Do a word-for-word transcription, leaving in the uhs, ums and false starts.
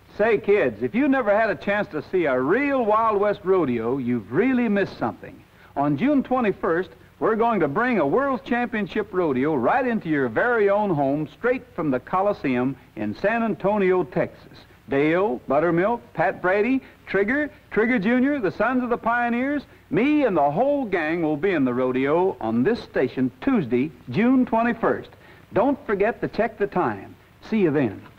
Say, kids, if you never had a chance to see a real Wild West rodeo, you've really missed something. On June twenty-first, we're going to bring a World Championship rodeo right into your very own home, straight from the Coliseum in San Antonio, Texas. Dale, Buttermilk, Pat Brady, Trigger, Trigger Junior, the Sons of the Pioneers, me and the whole gang will be in the rodeo on this station Tuesday, June twenty-first. Don't forget to check the time. See you then.